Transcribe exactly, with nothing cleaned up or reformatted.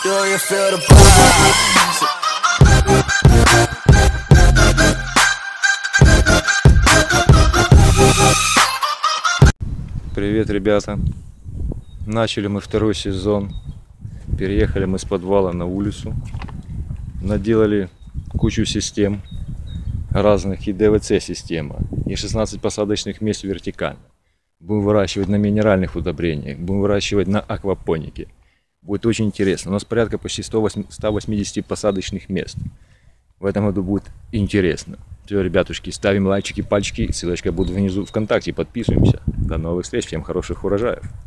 Do you feel the vibes? Привет, ребята! Начали мы второй сезон. Переехали мы с подвала на улицу. Наделали кучу систем разных, и ДВЦ система, и шестнадцать посадочных мест вертикально. Будем выращивать на минеральных удобрениях, будем выращивать на аквапонике. Будет очень интересно. У нас порядка почти ста восьмидесяти посадочных мест. В этом году будет интересно. Все, ребятушки, ставим лайчики, пальчики. Ссылочка будет внизу ВКонтакте. Подписываемся. До новых встреч. Всем хороших урожаев.